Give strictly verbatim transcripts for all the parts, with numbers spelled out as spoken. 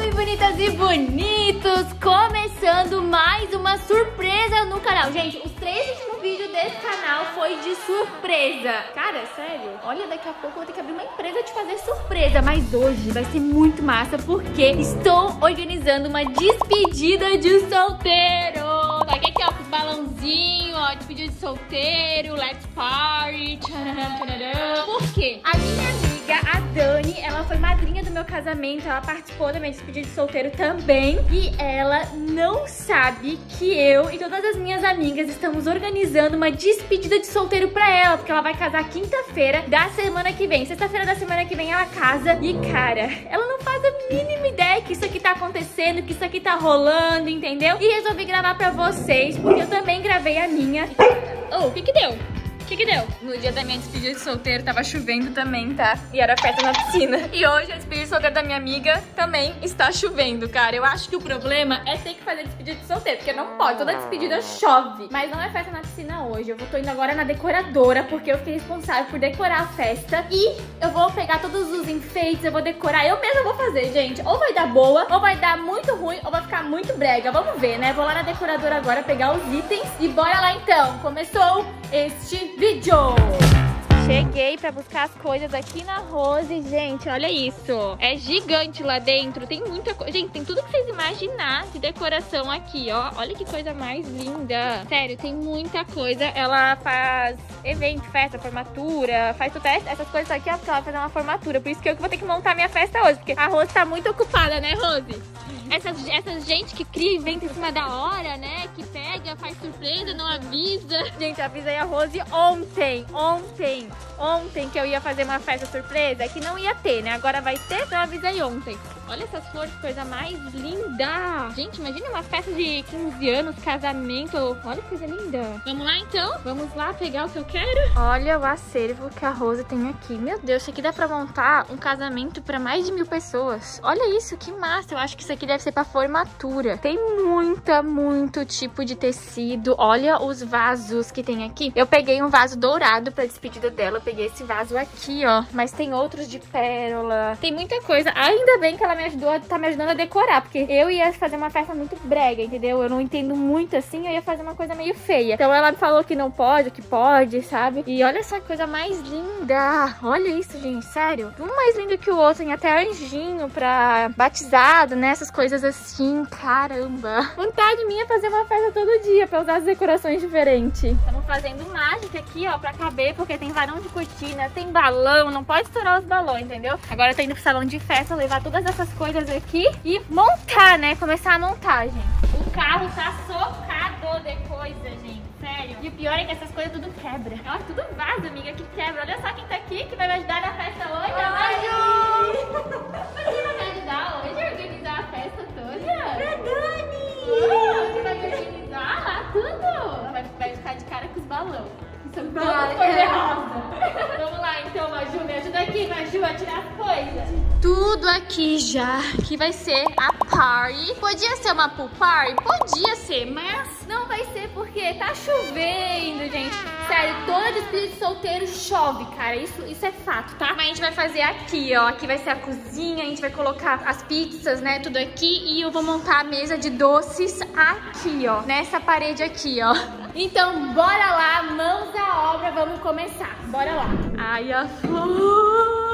Oi, bonitas e bonitos! Começando mais uma surpresa no canal. Gente, os três últimos vídeos desse canal foi de surpresa. Cara, sério, olha, daqui a pouco eu vou ter que abrir uma empresa de fazer surpresa. Mas hoje vai ser muito massa porque estou organizando uma despedida de solteiro. Aqui, aqui ó, com os balãozinhos, ó, despedida de solteiro, let's party. Tcharam, tcharam. Por quê? A minha amiga, a Dani, ela foi madrinha do meu casamento, ela participou da minha despedida de solteiro também. E ela não sabe que eu e todas as minhas amigas estamos organizando uma despedida de solteiro pra ela, porque ela vai casar quinta-feira da semana que vem. Sexta-feira da semana que vem ela casa. E cara, ela não faz a mínima ideia que isso aqui tá acontecendo, que isso aqui tá rolando, entendeu? E resolvi gravar pra vocês, porque eu também gravei a minha. Oh, o que que deu? O que que deu? No dia da minha despedida de solteiro tava chovendo também, tá? E era festa na piscina. E hoje a despedida de solteiro da minha amiga também está chovendo, cara. Eu acho que o problema é ter que fazer despedida de solteiro, porque não pode, toda despedida chove. Mas não é festa na piscina hoje. Eu tô indo agora na decoradora, porque eu fiquei responsável por decorar a festa. E eu vou pegar todos os enfeites, eu vou decorar. Eu mesma vou fazer, gente. Ou vai dar boa, ou vai dar muito ruim, ou vai ficar muito brega. Vamos ver, né? Vou lá na decoradora agora pegar os itens. E bora lá então. Começou este vídeo! Cheguei pra buscar as coisas aqui na Rose. Gente, olha isso. É gigante lá dentro. Tem muita coisa. Gente, tem tudo que vocês imaginar de decoração aqui, ó. Olha que coisa mais linda. Sério, tem muita coisa. Ela faz evento, festa, formatura. Faz tudo essas coisas aqui, ó, porque ela vai fazer uma formatura. Por isso que eu vou ter que montar minha festa hoje, porque a Rose tá muito ocupada, né, Rose? Essas, essas gente que cria evento em cima da hora, né? Que pega, faz surpresa, não avisa. Gente, eu avisei a Rose ontem, ontem, ontem que eu ia fazer uma festa surpresa, que não ia ter, né? Agora vai ter, então eu avisei ontem. Olha essas flores, coisa mais linda. Gente, imagina uma festa de quinze anos, casamento. Olha que coisa linda. Vamos lá, então? Vamos lá pegar o que eu quero? Olha o acervo que a Rose tem aqui. Meu Deus, isso aqui dá pra montar um casamento pra mais de mil pessoas. Olha isso, que massa. Eu acho que isso aqui deve ser pra formatura. Tem muita, muito tipo de tecido. Olha os vasos que tem aqui. Eu peguei um vaso dourado pra despedida dela. Eu peguei esse vaso aqui, ó. Mas tem outros de pérola. Tem muita coisa. Ainda bem que ela me ajudou, tá me ajudando a decorar, porque eu ia fazer uma festa muito brega, entendeu? Eu não entendo muito assim, eu ia fazer uma coisa meio feia. Então ela me falou que não pode, que pode, sabe? E olha essa coisa mais linda. Olha isso, gente, sério. Um mais lindo que o outro, tem até anjinho pra batizado, né? Essas coisas assim, caramba. Vontade minha é fazer uma festa todo dia, pra usar as decorações diferentes. Estamos fazendo mágica aqui, ó, pra caber, porque tem varão de cortina, tem balão, não pode estourar os balões, entendeu? Agora eu tô indo pro salão de festa, levar todas essas coisas aqui e montar, né? Começar a montar, gente. O carro tá socado de coisa, gente. Sério. E o pior é que essas coisas tudo quebra. Ó, tudo vaza, amiga, que quebra. Olha só quem tá aqui, que vai me ajudar na festa hoje. Oi, Maju! Você vai me ajudar hoje a organizar a festa toda? É, Dani! Oh, você vai me organizar lá tudo? Vai, vai ficar de cara com os balões. São todas coisas rosas. Vamos lá, então, Maju. Me ajuda aqui, Maju, a tirar as coisas. Tudo aqui já, que vai ser a party. Podia ser uma pool party? Podia ser, mas não vai ser porque tá chovendo, gente. Sério, toda despedida de solteiro chove, cara. Isso, isso é fato, tá? Mas a gente vai fazer aqui, ó. Aqui vai ser a cozinha, a gente vai colocar as pizzas, né, tudo aqui. E eu vou montar a mesa de doces aqui, ó. Nessa parede aqui, ó. Então, bora lá, mãos à obra, vamos começar. Bora lá. Ai, a flor.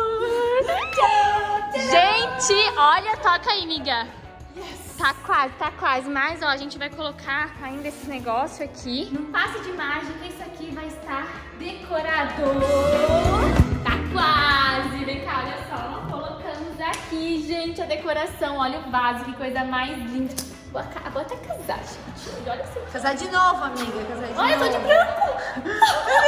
Gente, olha, toca aí, amiga. Yes. Tá quase, tá quase. Mas, ó, a gente vai colocar ainda esse negócio aqui. Num passe de mágica, isso aqui vai estar decorador. Tá quase. Vem cá, olha só. Colocamos aqui, gente, a decoração. Olha o vaso, que coisa mais linda. Vou, vou até casar, gente. Olha assim. Casar de novo, amiga. Casar de olha, novo. eu tô de branco.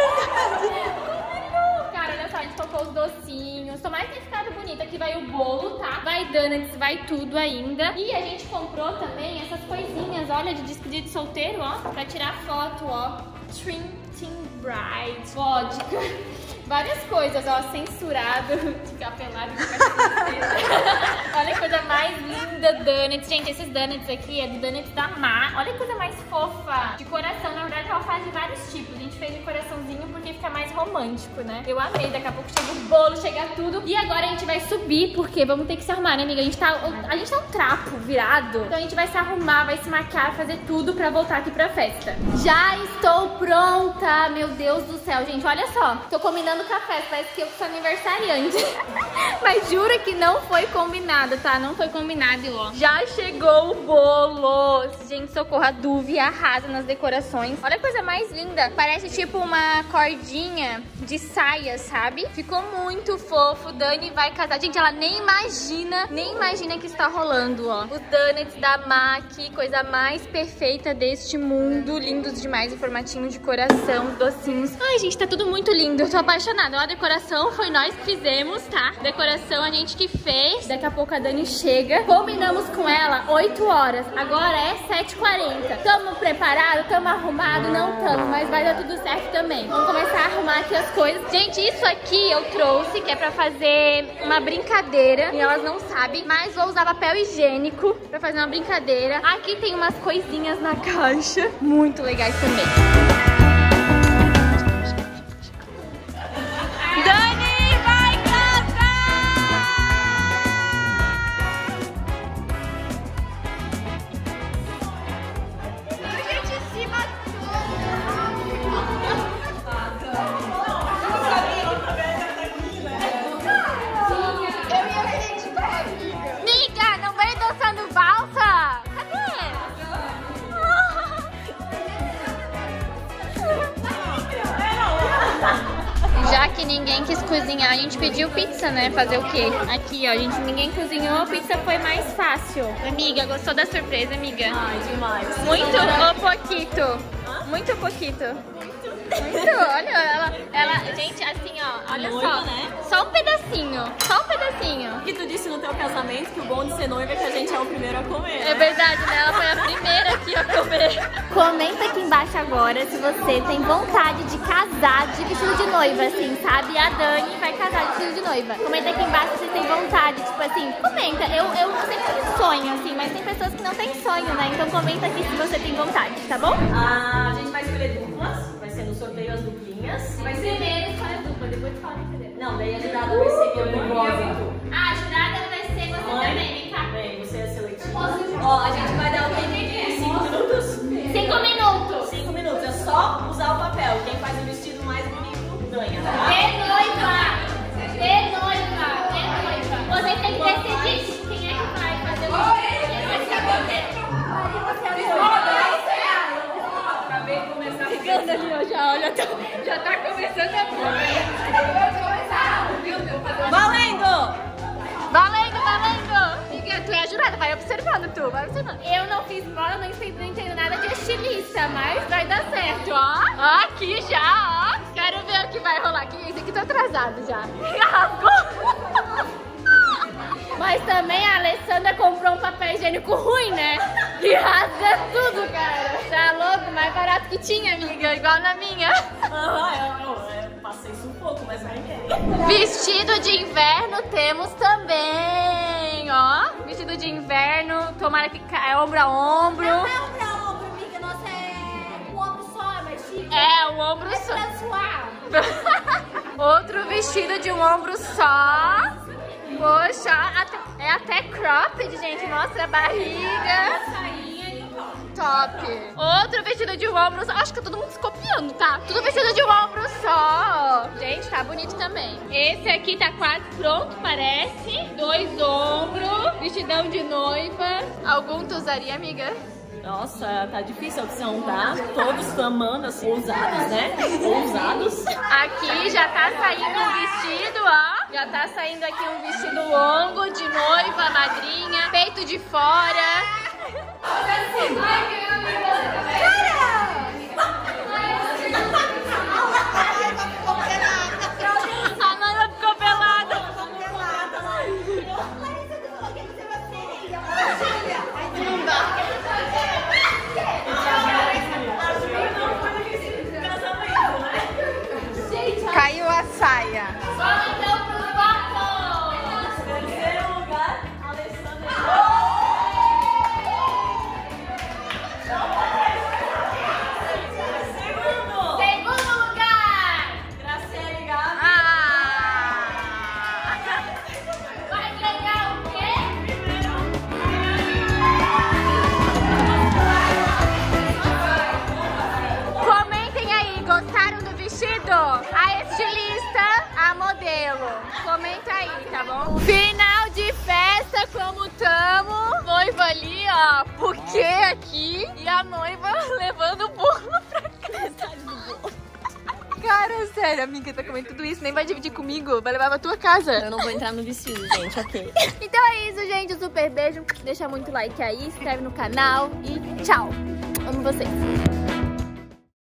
Cara, olha só, a gente colocou os docinhos. Tomara que tenha ficado bonito. Aqui vai o bolo, tá? Vai donuts, vai tudo ainda. E a gente comprou também essas coisinhas, olha, de despedida de solteiro, ó. Pra tirar foto, ó. Trim, Team Bride. Vodka. várias coisas, ó, censurado, de capelado, de capelado. Olha que coisa mais linda, donuts. Gente, esses donuts aqui é do Donuts da Má. Olha que coisa mais fofa. De coração, na verdade ela faz de vários tipos. A gente fez de coraçãozinho porque fica mais romântico, né? Eu amei, daqui a pouco chega o bolo, chega tudo. E agora a gente vai subir, porque vamos ter que se arrumar, né, amiga? A gente tá, a gente tá um trapo virado. Então a gente vai se arrumar, vai se maquiar, fazer tudo pra voltar aqui pra festa. Já estou pronta, meu Deus do céu, gente, olha só. Tô combinando café, parece que eu sou aniversariante. Mas jura que não foi combinado, tá? Não foi combinado, ó. Já chegou o bolo. Gente, socorro, a Duvi arrasa nas decorações. Olha a coisa mais linda. Parece tipo uma cordinha de saia, sabe? Ficou muito fofo. Dani vai casar. Gente, ela nem imagina, nem imagina que está rolando, ó. Os donuts da Má, que coisa mais perfeita deste mundo. Lindos demais, em formatinho de coração, docinhos. Ai, gente, tá tudo muito lindo. Eu tô apaixonada. Ó, a decoração foi nós que fizemos, tá? Decoração a gente que fez. Daqui a pouco a Dani chega. Combinamos com ela oito horas. Agora é sete e quarenta. Tamo preparado? Tamo arrumado? Não tamo, mas vai dar tudo certo também. Vamos começar a arrumar aqui as coisas. Gente, isso aqui eu trouxe, que é pra fazer uma brincadeira. E elas não sabem, mas vou usar papel higiênico pra fazer uma brincadeira. Aqui tem umas coisinhas na caixa, muito legais também. Dani vai casar! A gente se matou! Eu e a gente vai, amiga! Miga, não vem dançando valsa! Já que ninguém quis cozinhar, a gente pediu pizza, né? Fazer o quê? Aqui, ó, gente, ninguém cozinhou, a pizza foi mais fácil. Amiga, gostou da surpresa, amiga? Ai, demais. Muito ou pouquito? Muito ou pouquito? Muito, olha, ela, ela, gente, assim, ó, olha noiva, só, né? Só um pedacinho, só um pedacinho. O que tu disse no teu casamento, que o bom de ser noiva é que a gente é o primeiro a comer, né? É verdade, né? Ela foi a primeira aqui a comer. Comenta aqui embaixo agora se você tem vontade de casar de vestido de noiva, assim, sabe? A Dani vai casar de vestido de noiva. Comenta aqui embaixo se você tem vontade, tipo assim, comenta. Eu, eu sempre tenho sonho, assim, mas tem pessoas que não têm sonho, né? Então comenta aqui se você tem vontade, tá bom? Ah, a gente vai escolher duplas, vai ser no sorteio as duplinhas. Vai ser primeiro escolhe a dupla, depois tu fala entendeu? Não, daí a jurada vai ser eu e tu. Ah, a jurada vai ser você Mãe, também, vem cá. Vem, você é seletiva. Ó, a gente vai dar o tempo de cinco minutos? Cinco minutos. Cinco minutos, é só usar o papel. Quem faz o vestido mais bonito ganha, tá? De noiva! De noiva! De noiva! Você tem que decidir quem é que vai fazer o vestido. Vai ser você. Acabei de começar a ficando ali, ó, já, olha, já tá começando a Valendo! Valendo, valendo! Amiga, tu é a jurada, vai observando tu, vai observando. Eu não fiz moda, não entendo, não entendo nada de estilista, mas vai dar certo, ó. Ó, aqui já, ó. Quero ver o que vai rolar aqui. Esse aqui tá atrasado já. Rasgou! Mas também a Alessandra comprou um papel higiênico ruim, né? Que rasga tudo, cara. Tá louco? Mais barato que tinha, amiga. Igual na minha. Ah, eu, eu, eu passei sufoco, mas ganhei. Vestido de inverno temos também, ó. Vestido de inverno, tomara que caia ombro a ombro. Não é ombro a ombro, amiga. Nossa, é o ombro só, é mais chique. É, o ombro É só. pra suar. Outro vestido de um ombro só. Poxa, até, é até cropped, gente. Mostra a barriga. Top. Outro vestido de um ombro só. Acho que todo mundo se copiando, tá? Tudo vestido de um ombro só. Gente, tá bonito também. Esse aqui tá quase pronto, parece. Dois ombros. Vestidão de noiva. Algum tu usaria, amiga? Nossa, tá difícil a opção, tá? Todos estão amando, assim, ousados, né? Ousados. Aqui já tá saindo um vestido, ó. Já tá saindo aqui um vestido longo de noiva, madrinha. Peito de fora. A noiva ficou pelada. Caiu a saia. bom? Final de festa, como tamo. Noiva ali, ó, buquê aqui. E a noiva levando o bolo pra casa. Cara, sério, amiga, tá comendo tudo isso, nem vai dividir comigo, vai levar pra tua casa. Eu não vou entrar no vestido, gente, ok. Então é isso, gente, um super beijo. Deixa muito like aí, se inscreve no canal e tchau. Amo vocês.